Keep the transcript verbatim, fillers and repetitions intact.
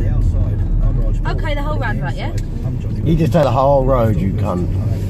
Okay, the whole roundabout, yeah? You just take the whole road, you cunt.